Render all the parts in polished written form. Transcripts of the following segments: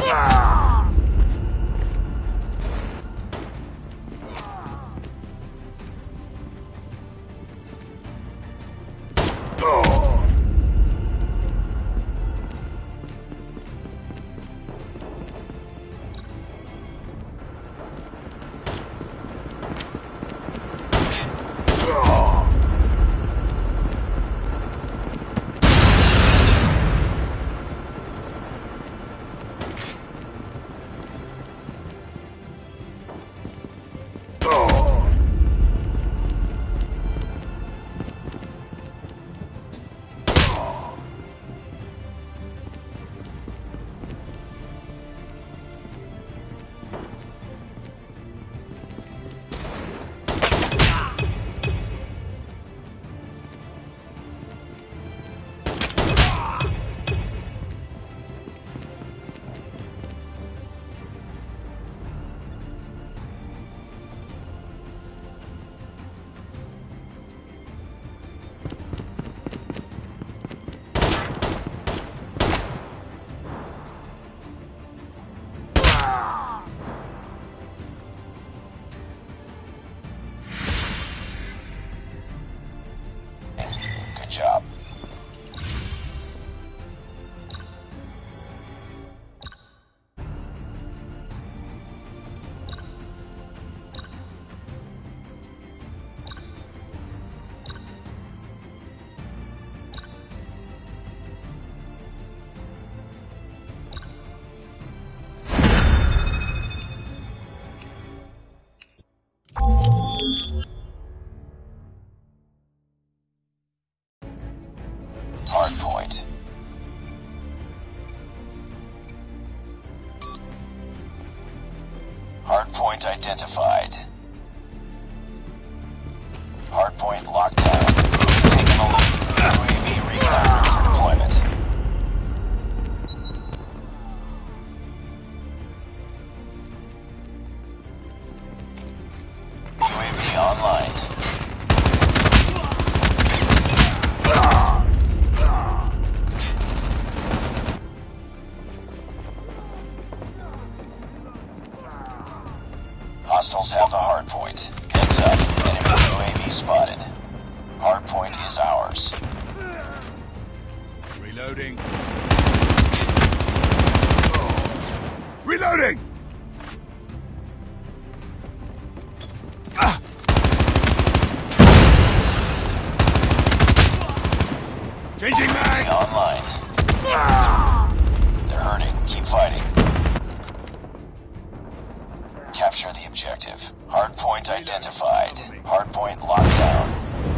Job. Hardpoint. Hardpoint identified. Hardpoint locked down. Taking the lead. UAV recon ready for deployment. UAV online. Hostiles have the hardpoint. Heads up. Enemy UAV spotted. Hardpoint is ours. Reloading. Reloading! Changing mag! Online. They're hurting. Keep fighting. Capture the objective. Hardpoint identified. Hardpoint locked down.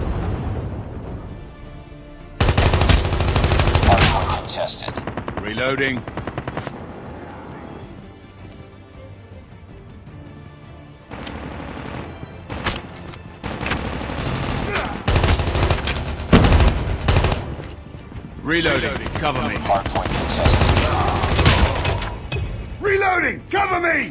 Hardpoint contested. Reloading. Reloading. Cover me. Hardpoint contested. Reloading! Cover me!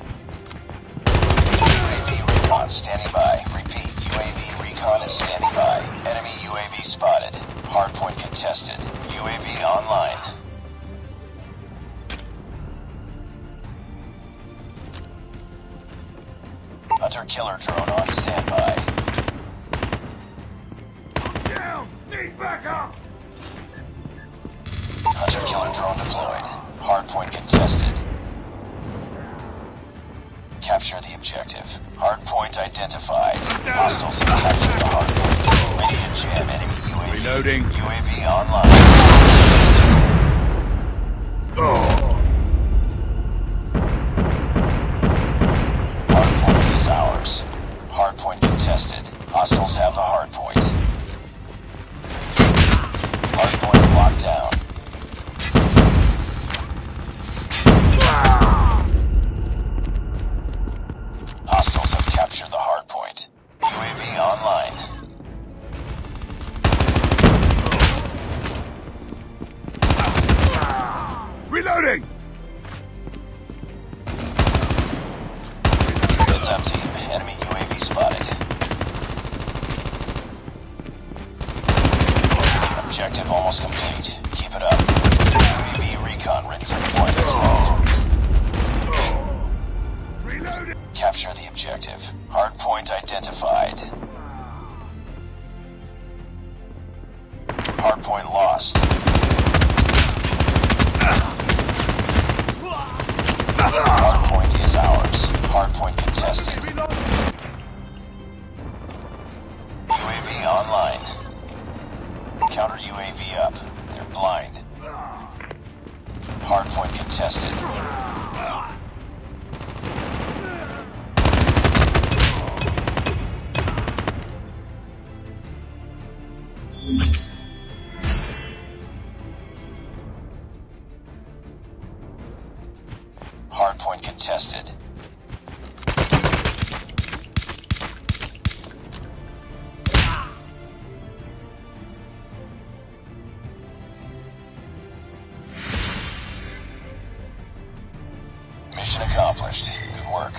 UAV recon standing by. Repeat, UAV recon is standing by. Enemy UAV spotted. Hardpoint contested. UAV online. Hunter killer drone on standby. Down! Need backup! Hunter killer drone deployed. Hardpoint contested. Capture the objective. Hardpoint identified. Hostiles have captured the hardpoint. Ready to jam enemy UAV. Reloading. UAV online. Hardpoint is ours. Hardpoint contested. Hostiles have the hardpoint. Hardpoint locked down. Hostiles have captured the hardpoint. UAV online. Reloading! Heads up, team. Enemy UAV spotted. Objective almost complete. Keep it up. UAV recon ready for deployment. Capture the objective. Hardpoint identified. Hardpoint lost. Hardpoint is ours. Hardpoint contested. UAV online. Counter UAV up. They're blind. Hardpoint contested. Hardpoint contested. Mission accomplished. Good work.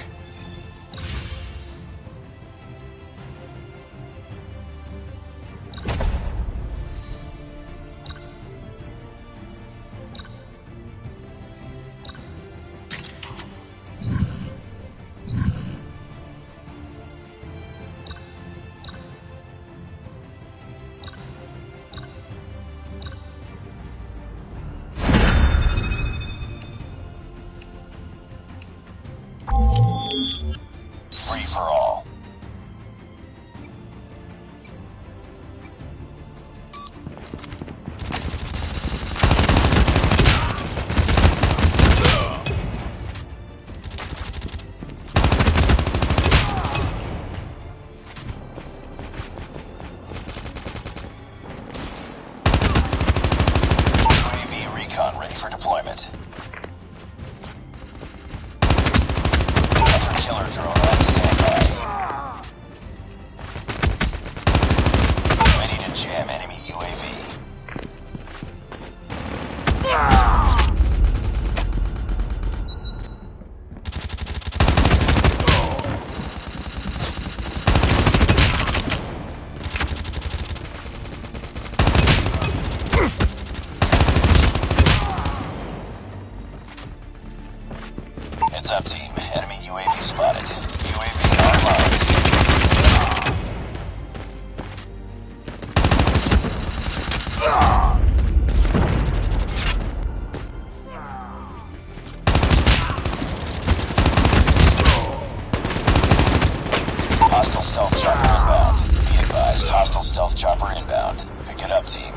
Free for all. UAV recon ready for deployment. Killer drone on standby. Ready to jam enemy UAV. Heads up, team. Enemy UAV spotted. UAV online. Hostile stealth chopper inbound. Be advised, hostile stealth chopper inbound. Pick it up, team.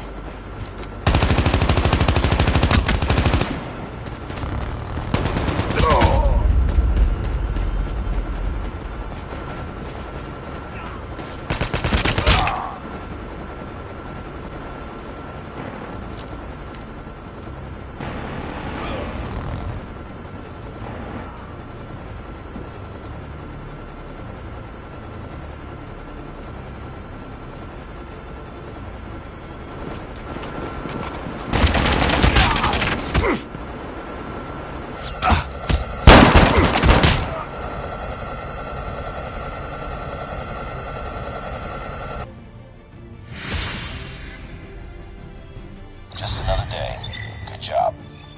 Just another day. Good job.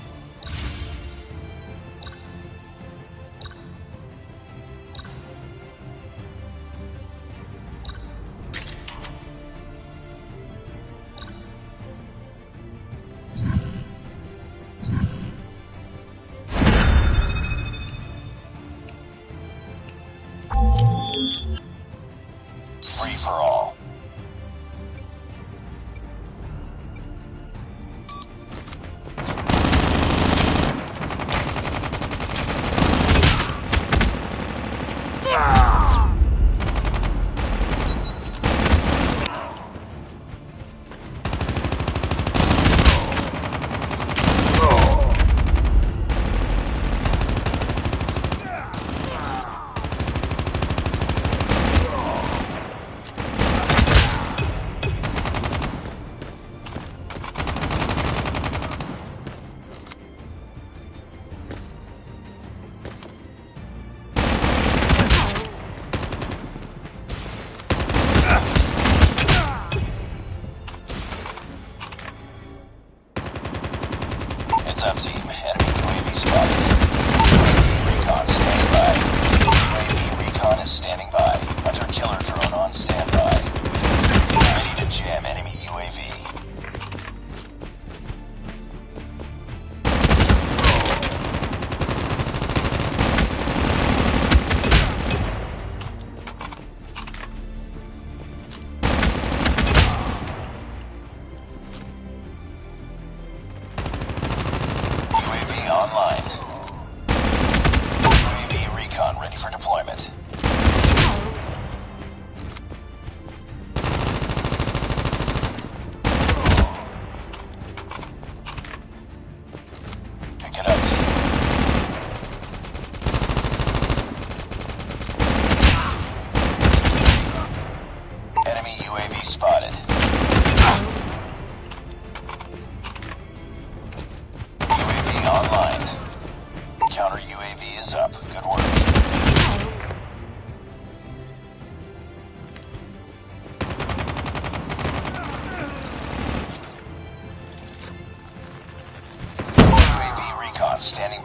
Free for all.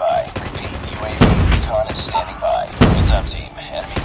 by. Repeat, UAV recon is standing by. Heads up, team. Enemy